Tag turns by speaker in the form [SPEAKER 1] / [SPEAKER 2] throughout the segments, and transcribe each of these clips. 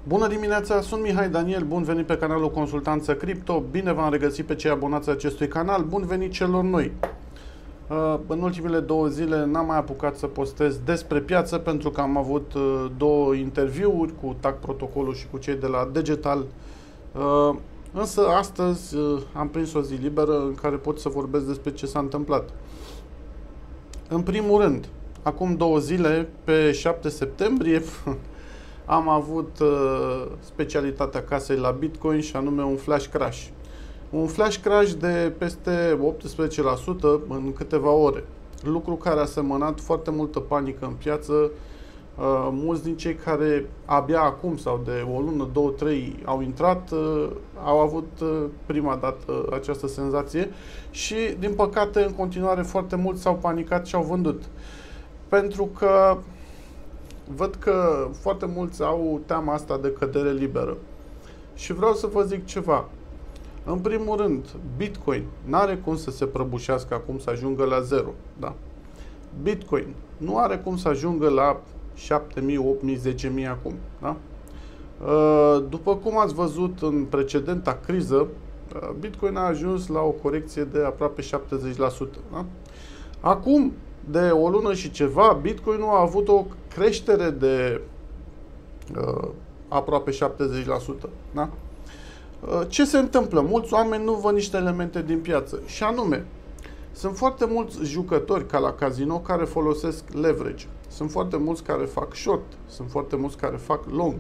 [SPEAKER 1] Bună dimineața, sunt Mihai Daniel, bun venit pe canalul Consultanță Cripto, bine v-am regăsit pe cei abonați acestui canal, bun venit celor noi. În ultimele 2 zile n-am mai apucat să postez despre piață pentru că am avut 2 interviuri cu TAC Protocolul și cu cei de la Digital. Însă astăzi am prins o zi liberă în care pot să vorbesc despre ce s-a întâmplat. În primul rând, acum 2 zile, pe 7 septembrie, am avut specialitatea casei la Bitcoin și anume un flash crash. Un flash crash de peste 18% în câteva ore. Lucru care a semănat foarte multă panică în piață. Mulți din cei care abia acum sau de o lună, 2, 3 au intrat, au avut prima dată această senzație și, din păcate, în continuare foarte mulți s-au panicat și au vândut. Pentru că văd că foarte mulți au teama asta de cădere liberă. Și vreau să vă zic ceva. În primul rând, Bitcoin n-are cum să se prăbușească acum, să ajungă la 0. Da? Bitcoin nu are cum să ajungă la 7.000, 8.000, 10.000 acum. Da? După cum ați văzut în precedenta criză, Bitcoin a ajuns la o corecție de aproape 70%. Da? Acum, de o lună și ceva, Bitcoin a avut o creștere de aproape 70%. Da? Ce se întâmplă? Mulți oameni nu văd niște elemente din piață. Și anume, sunt foarte mulți jucători ca la casino care folosesc leverage. Sunt foarte mulți care fac short. Sunt foarte mulți care fac long.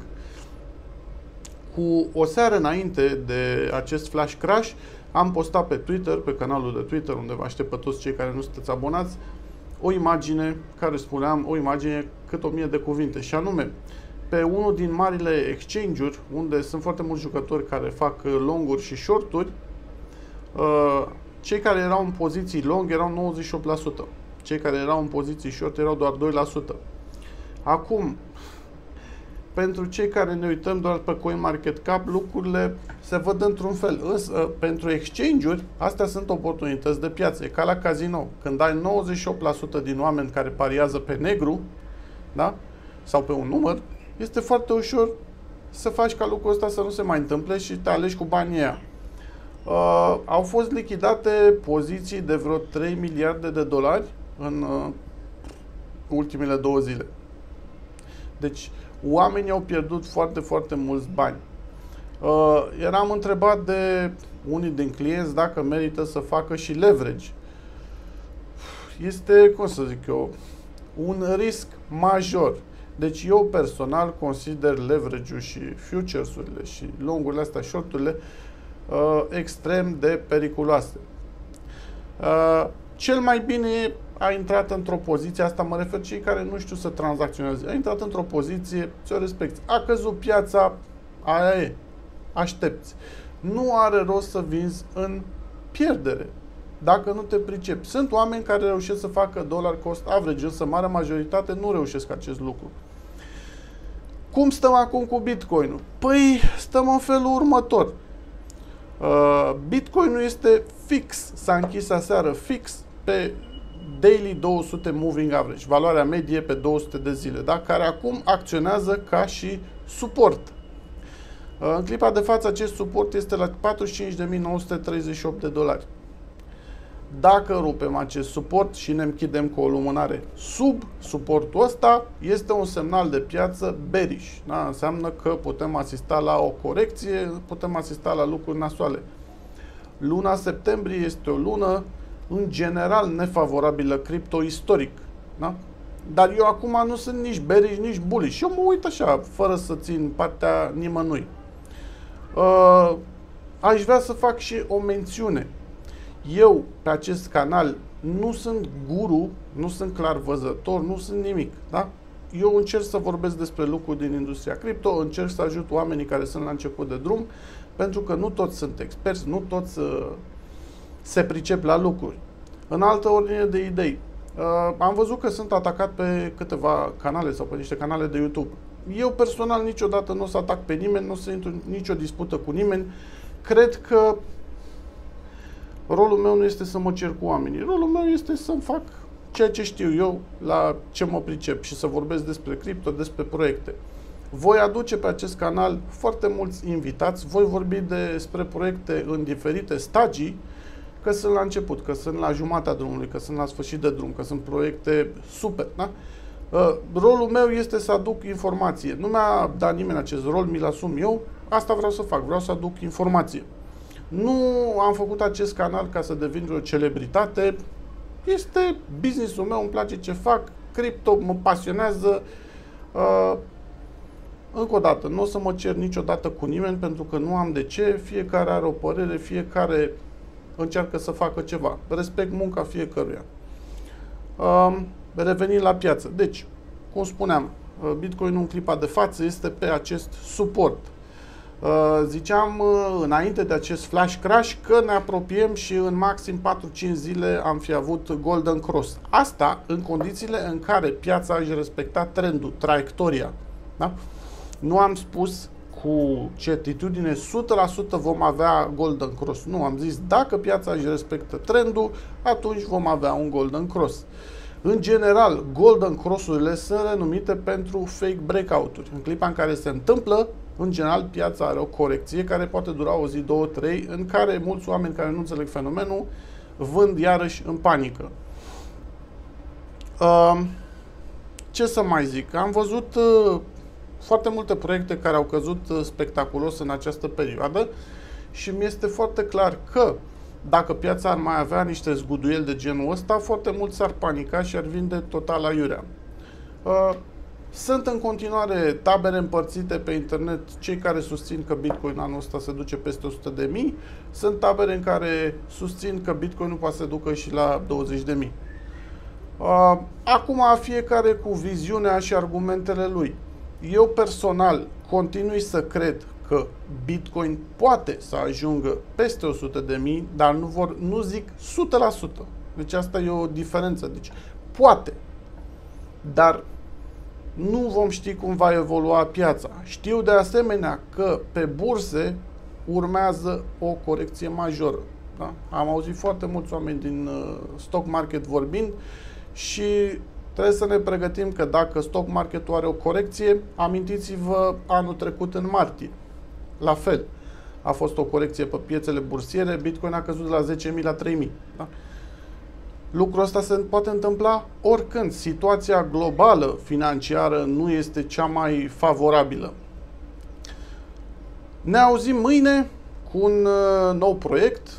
[SPEAKER 1] Cu o seară înainte de acest flash crash, am postat pe Twitter, pe canalul de Twitter, unde vă aștept pe toți cei care nu sunteți abonați, o imagine care spuneam, o imagine cât 1000 de cuvinte. Și anume, pe unul din marile exchange-uri, unde sunt foarte mulți jucători care fac longuri și shorturi, cei care erau în poziții long erau 98%. Cei care erau în poziții short erau doar 2%. Acum, pentru cei care ne uităm doar pe CoinMarketCap, lucrurile se văd într-un fel. Însă, pentru exchange-uri, astea sunt oportunități de piață. E ca la casino. Când ai 98% din oameni care pariază pe negru, da? Sau pe un număr, este foarte ușor să faci ca lucrul ăsta să nu se mai întâmple și te alegi cu banii ăia. Au fost lichidate poziții de vreo 3 miliarde de dolari în ultimele 2 zile. Deci, oamenii au pierdut foarte, foarte mulți bani. Eram întrebat de unii din clienți dacă merită să facă și leverage. Este, cum să zic eu, un risc major. Deci eu personal consider leverage-ul și futures-urile și longurile astea, short-urile, extrem de periculoase. Cel mai bine a intrat într-o poziție, asta mă refer cei care nu știu să tranzacționeze, a intrat într-o poziție, ți-o respecti. A căzut piața, aia e, aștepți. Nu are rost să vinzi în pierdere, dacă nu te pricepi. Sunt oameni care reușesc să facă dollar cost average, însă marea majoritate nu reușesc acest lucru. Cum stăm acum cu Bitcoin-ul? Păi, stăm în felul următor. Bitcoin-ul este fix, s-a închis aseară fix pe Daily 200 Moving Average, valoarea medie pe 200 de zile, da? Care acum acționează ca și suport. În clipa de față, acest suport este la 45.938 de dolari. Dacă rupem acest suport și ne închidem cu o lumânare sub suportul ăsta, este un semnal de piață bearish. Da? Înseamnă că putem asista la o corecție, putem asista la lucruri nasoale. Luna septembrie este o lună, în general, nefavorabilă cripto istoric. Da? Dar eu acum nu sunt nici bearish, nici bullish. Eu mă uit așa, fără să țin partea nimănui. Aș vrea să fac și o mențiune. Eu, pe acest canal, nu sunt guru, nu sunt clarvăzător, nu sunt nimic, da? Eu încerc să vorbesc despre lucruri din industria cripto, încerc să ajut oamenii care sunt la început de drum, pentru că nu toți sunt experți, nu toți se pricep la lucruri. În altă ordine de idei, am văzut că sunt atacat pe câteva canale sau pe niște canale de YouTube. Eu personal niciodată nu o să atac pe nimeni, nu o să intru în nicio dispută cu nimeni. Cred că rolul meu nu este să mă cer cu oamenii. Rolul meu este să-mi fac ceea ce știu eu, la ce mă pricep și să vorbesc despre cripto, despre proiecte. Voi aduce pe acest canal foarte mulți invitați, voi vorbi despre proiecte în diferite stagii, că sunt la început, că sunt la jumatea drumului, că sunt la sfârșit de drum, că sunt proiecte super, da? Rolul meu este să aduc informație. Nu mi-a dat nimeni acest rol, mi-l asum eu, asta vreau să fac, vreau să aduc informație. Nu am făcut acest canal ca să devin o celebritate, este business-ul meu, îmi place ce fac, cripto mă pasionează. Încă o dată, nu o să mă cer niciodată cu nimeni pentru că nu am de ce, fiecare are o părere, fiecare încearcă să facă ceva. Respect munca fiecăruia. Revenind la piață. Deci, cum spuneam, Bitcoin în clipa de față este pe acest suport. Ziceam înainte de acest flash crash că ne apropiem și în maxim 4-5 zile am fi avut Golden Cross. Asta în condițiile în care piața își respecta trendul, traiectoria. Da? Nu am spus cu certitudine 100% vom avea Golden Cross. Nu, am zis dacă piața își respectă trendul, atunci vom avea un Golden Cross. În general, Golden Cross-urile sunt renumite pentru fake breakout-uri. În clipa în care se întâmplă, în general, piața are o corecție care poate dura o zi, 2, 3, în care mulți oameni care nu înțeleg fenomenul vând iarăși în panică. Ce să mai zic? Am văzut foarte multe proiecte care au căzut spectaculos în această perioadă și mi este foarte clar că dacă piața ar mai avea niște zguduieli de genul ăsta, foarte mulți s-ar panica și ar vinde total aiurea. Sunt în continuare tabere împărțite pe internet, cei care susțin că Bitcoin anul ăsta se duce peste 100.000, sunt tabere în care susțin că Bitcoin nu poate să ducă și la 20.000. Acum fiecare cu viziunea și argumentele lui. Eu personal continui să cred că Bitcoin poate să ajungă peste 100.000, dar nu zic 100%. Deci asta e o diferență. Deci poate, dar nu vom ști cum va evolua piața. Știu de asemenea că pe burse urmează o corecție majoră. Da? Am auzit foarte mulți oameni din stock market vorbind și trebuie să ne pregătim că dacă stock marketul are o corecție, amintiți-vă anul trecut în martie. La fel, a fost o corecție pe piețele bursiere, Bitcoin a căzut de la 10.000 la 3.000. Da? Lucrul ăsta se poate întâmpla oricând. Situația globală financiară nu este cea mai favorabilă. Ne auzim mâine cu un nou proiect.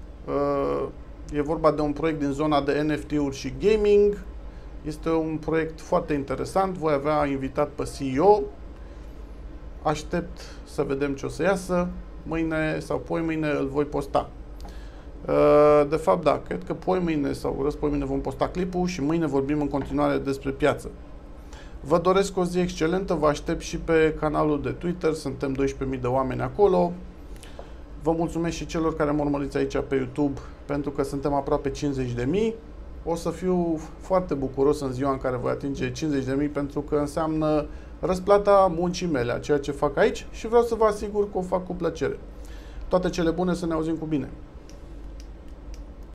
[SPEAKER 1] E vorba de un proiect din zona de NFT-uri și gaming. Este un proiect foarte interesant. Voi avea invitat pe CEO. Aștept să vedem ce o să iasă. Mâine sau poimâine îl voi posta. De fapt, da, cred că poimâine sau răspoimâine vom posta clipul și mâine vorbim în continuare despre piață. Vă doresc o zi excelentă, vă aștept și pe canalul de Twitter, suntem 12.000 de oameni acolo. Vă mulțumesc și celor care mă urmăriți aici pe YouTube, pentru că suntem aproape 50.000. O să fiu foarte bucuros în ziua în care voi atinge 50.000, pentru că înseamnă răsplata muncii mele, a ceea ce fac aici și vreau să vă asigur că o fac cu plăcere. Toate cele bune, să ne auzim cu bine!